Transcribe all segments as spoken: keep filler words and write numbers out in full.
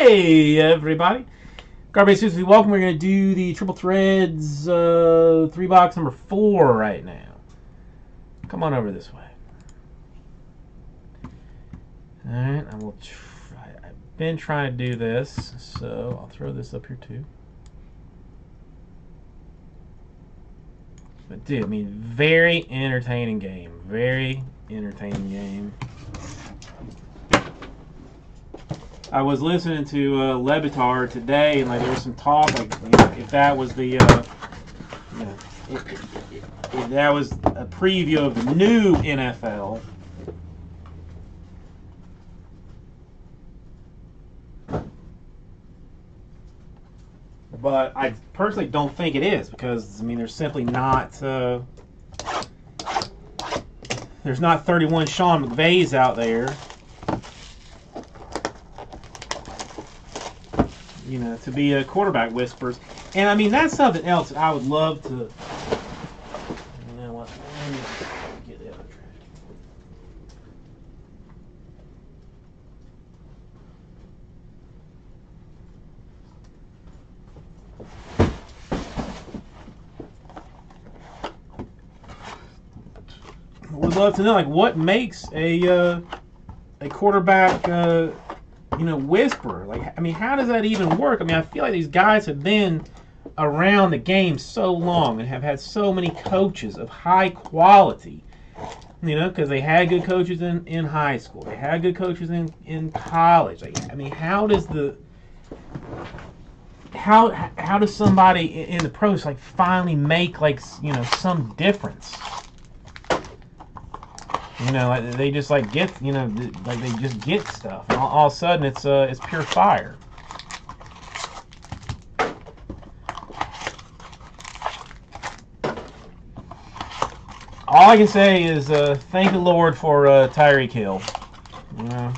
Hey everybody, Garbage Susie, welcome. We're going to do the Triple Threads uh, three box number four right now. Come on over this way. Alright, I will try. I've been trying to do this, so I'll throw this up here too. But dude, I mean, very entertaining game. Very entertaining game. I was listening to uh, Le Batard today, and like there was some talk, like you know, if that was the, uh, you know, if, if, if that was a preview of the new N F L. But I personally don't think it is, because I mean, there's simply not, uh, there's not thirty-one Sean McVays out there. You know, to be a quarterback whispers. And I mean, that's something else that I would love to. You know what? Let me get the other trash. Would love to know, like, what makes a uh, a quarterback. Uh, You know, whisperer. Like, I mean, how does that even work? I mean, I feel like these guys have been around the game so long and have had so many coaches of high quality. You know, because they had good coaches in, in high school. They had good coaches in, in college. Like, I mean, how does the how how does somebody in the pros like finally make like you know some difference? You know, like they just like get, you know, like they just get stuff, and all, all of a sudden it's uh, it's pure fire. All I can say is uh, thank the Lord for uh, Tyreek Hill. You know,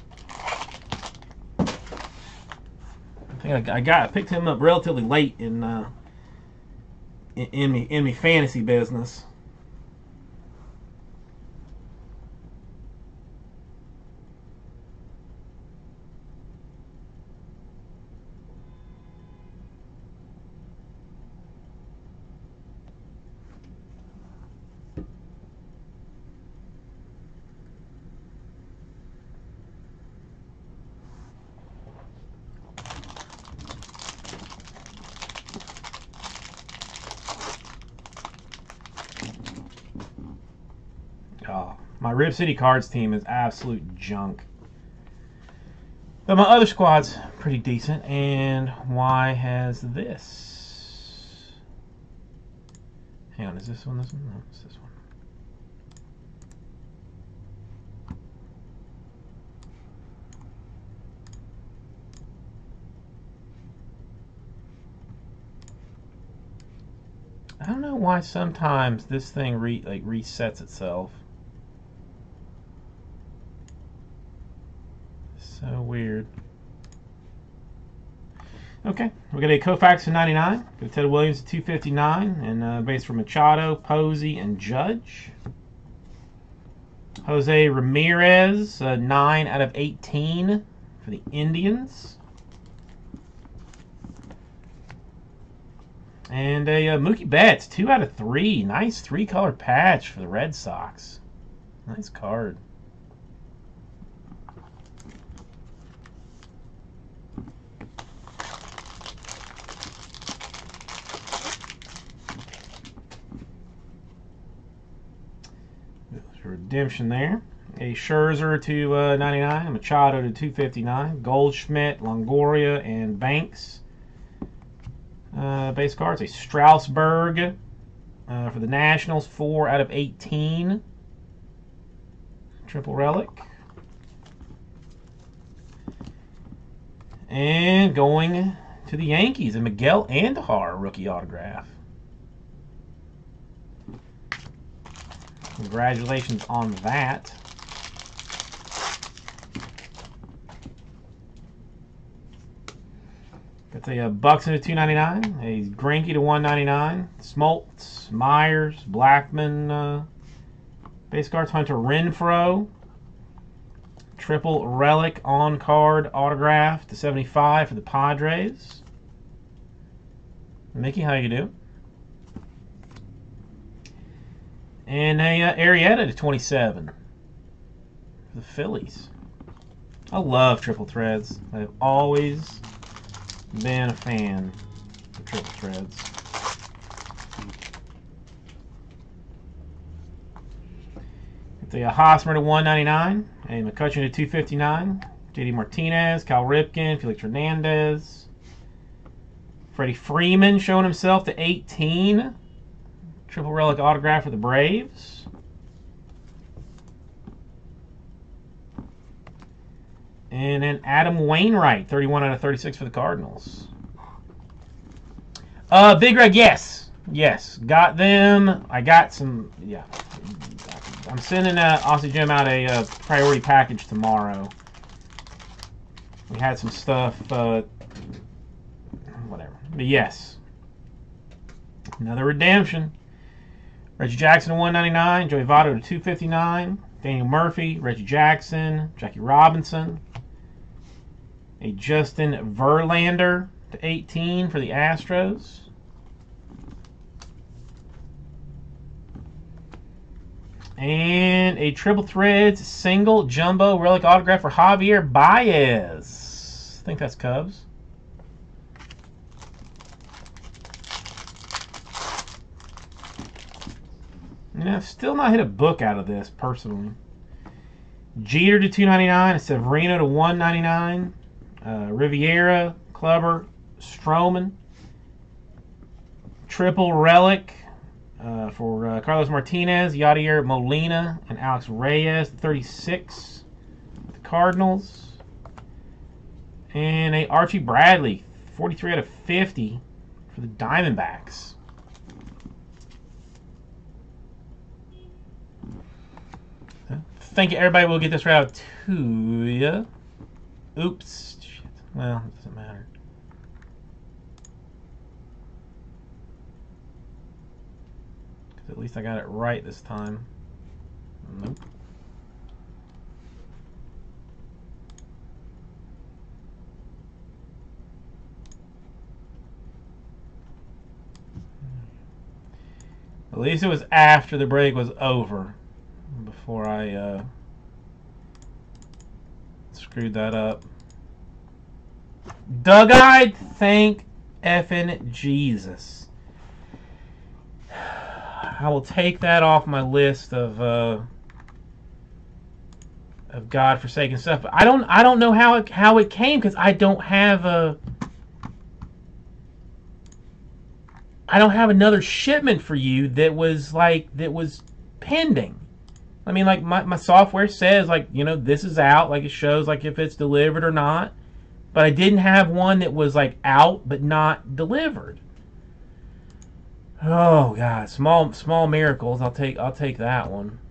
I think I, I got I picked him up relatively late in uh, in, in me in me fantasy business. Oh, my Rib City Cards team is absolute junk. But my other squad's pretty decent. And why has this? Hang on, is this one this one? No, it's this one. I don't know why sometimes this thing re like resets itself. So weird. Okay, we got a Koufax to ninety-nine, got Ted Williams to two fifty-nine, and uh, base for Machado, Posey, and Judge. Jose Ramirez, uh, nine out of eighteen for the Indians. And a uh, Mookie Betts, two out of three. Nice three-color patch for the Red Sox. Nice card. Redemption there. A Scherzer to uh, ninety-nine, a Machado to two fifty-nine, Goldschmidt, Longoria, and Banks. Uh, base cards, a Strasburg uh, for the Nationals, four out of eighteen. Triple relic. And going to the Yankees, a Miguel Andujar rookie autograph. Congratulations on that. Got a uh, Buxton to two ninety-nine, a Greinke to one ninety-nine, Smoltz, Myers, Blackman, uh, base cards, Hunter Renfroe, triple relic on card autograph to seventy-five for the Padres. Mickey, how you do? And a uh, Arrieta to twenty-seven for the Phillies. I love triple threads. I've always been a fan of triple threads. The uh, Hosmer to one ninety-nine, a McCutcheon to two fifty-nine, J D Martinez, Cal Ripken, Felix Hernandez, Freddie Freeman showing himself to eighteen, triple relic autograph for the Braves. And then Adam Wainwright, thirty-one out of thirty-six for the Cardinals. Uh, Big Red, yes. Yes. Got them. I got some, yeah. I'm sending uh, Aussie Jim out a uh, priority package tomorrow. We had some stuff, uh, whatever. But yes. Another redemption. Reggie Jackson to one ninety-nine, Joey Votto to two fifty-nine, Daniel Murphy, Reggie Jackson, Jackie Robinson. A Justin Verlander to eighteen for the Astros. And a Triple Threads single jumbo relic autograph for Javier Baez. I think that's Cubs. Yeah, I've still not hit a book out of this, personally. Jeter to two ninety-nine, a Severino to one ninety-nine, uh, Riviera, Clubber, Stroman. Triple relic uh, for uh, Carlos Martinez, Yadier Molina, and Alex Reyes, thirty-six. The Cardinals. And a Archie Bradley, forty-three out of fifty for the Diamondbacks. Thank you, everybody. We'll get this right out to you. Oops. Shit. Well, it doesn't matter. Because at least I got it right this time. Nope. At least it was after the break was over. Before I uh, screwed that up. Doug-eyed, thank effing Jesus. I will take that off my list of uh, of God-forsaken stuff. But I don't I don't know how it how it came, because I don't have a I don't have another shipment for you that was like that was pending. I mean, like, my, my software says, like, you know, this is out. Like, it shows, like, if it's delivered or not. But I didn't have one that was, like, out but not delivered. Oh, God. Small small miracles. I'll take I'll take that one.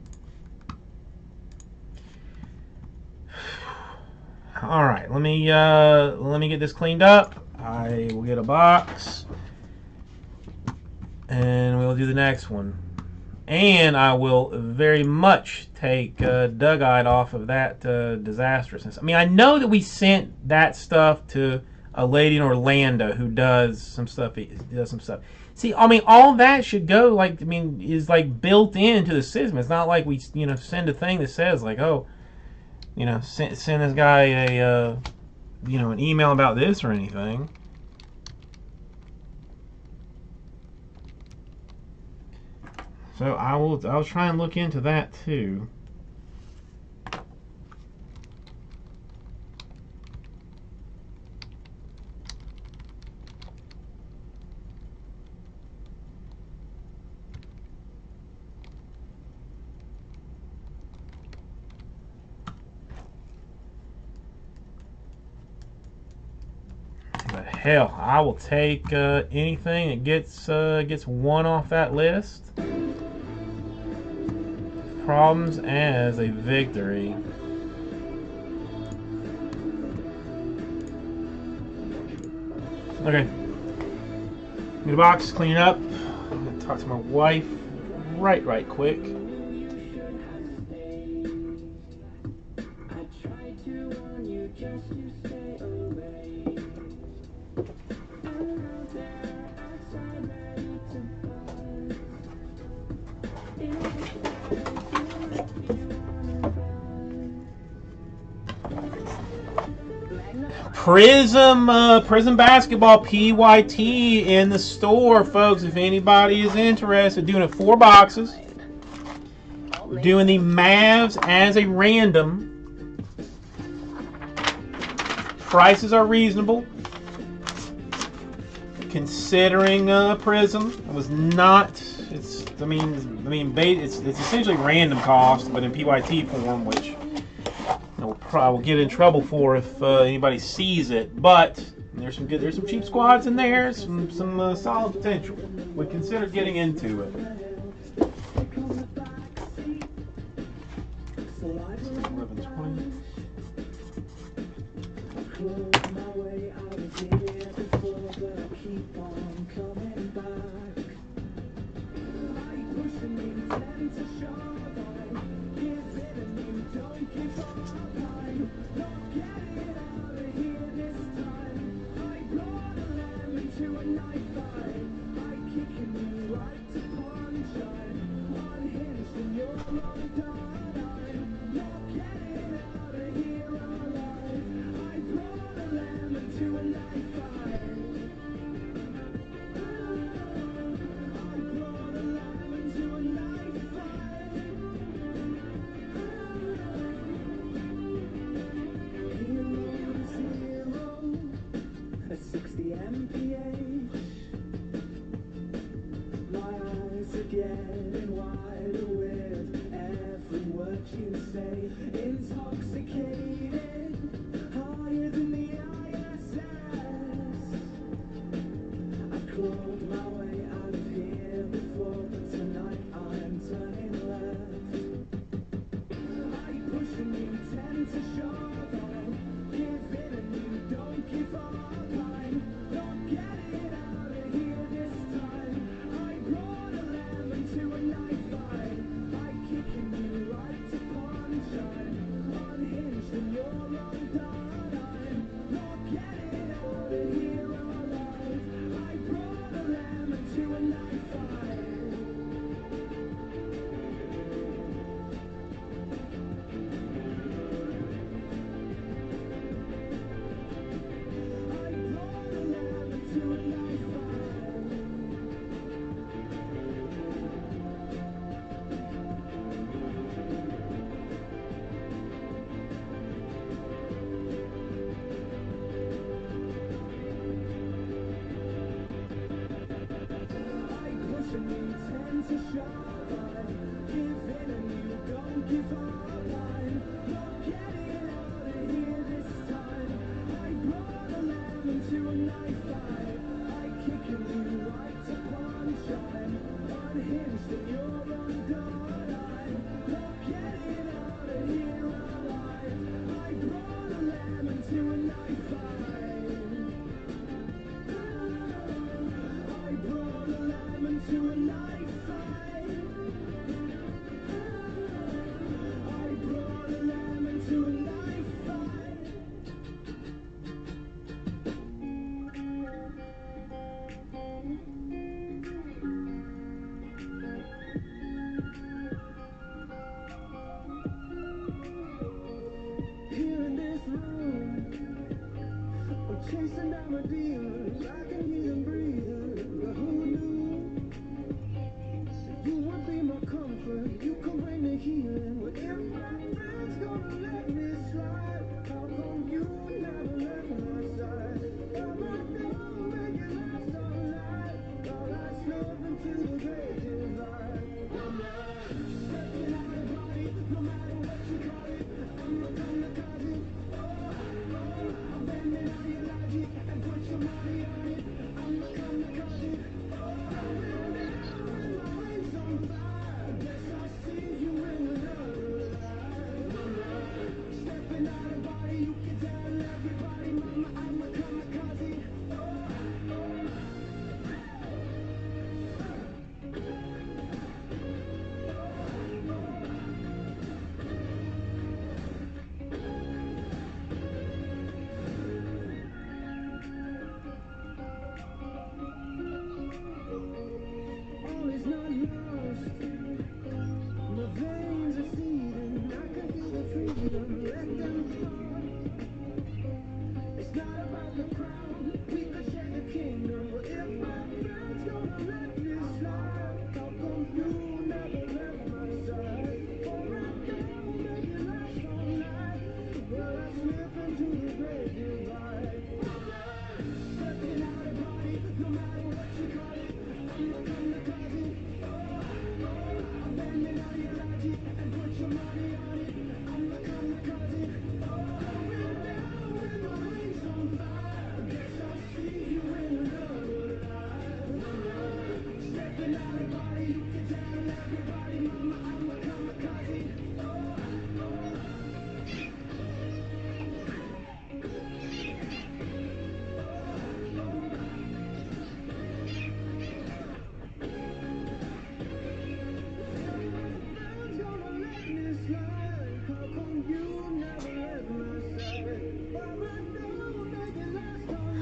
All right. Let me, uh, let me get this cleaned up. I will get a box. And we'll do the next one. And I will very much take uh, Doug-eyed off of that uh, disastrousness. I mean, I know that we sent that stuff to a lady in Orlando who does some stuff. Does some stuff. See, I mean, all that should go like I mean is like built into the system. It's not like we you know send a thing that says like, oh, you know, send send this guy a uh, you know an email about this or anything. So I will I'll try and look into that too. But hell, I will take uh, anything that gets uh, gets one off that list. Problems as a victory. Okay. Get a box, clean it up. I'm gonna talk to my wife right, right quick. Prism, uh, Prism Basketball P Y T in the store, folks. If anybody is interested, doing it four boxes. Doing the Mavs as a random. Prices are reasonable, considering uh, Prism. It was not. It's. I mean. I mean. It's. It's essentially random cost, but in P Y T form, which we'll probably get in trouble for if uh, anybody sees it. But there's some good. There's some cheap squads in there. Some. Some uh, solid potential. Would consider getting into it.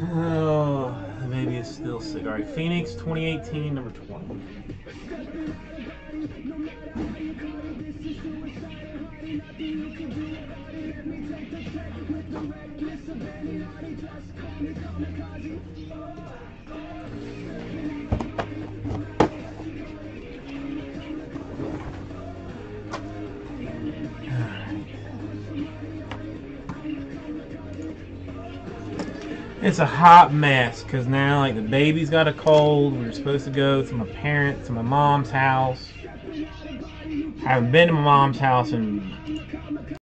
Oh, the baby is still sick. All right, Phoenix twenty eighteen, number twenty. It's a hot mess because now, like, the baby's got a cold. We were supposed to go to my parents, to my mom's house. I haven't been to my mom's house in